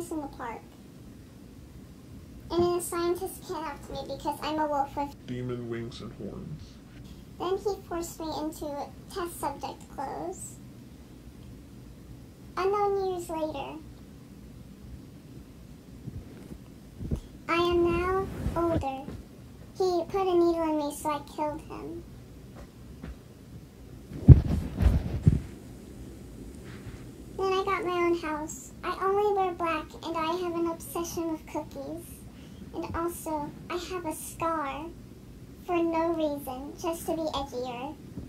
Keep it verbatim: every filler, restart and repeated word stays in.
tennis in the park. And then a scientist kidnapped me because I'm a wolf with demon wings and horns. Then he forced me into test subject clothes. Unknown years later, I am now older. He put a needle in me, so I killed him. Then I got my own house. I only wear black, and I have an obsession with cookies. And also, I have a scar for no reason, just to be edgier.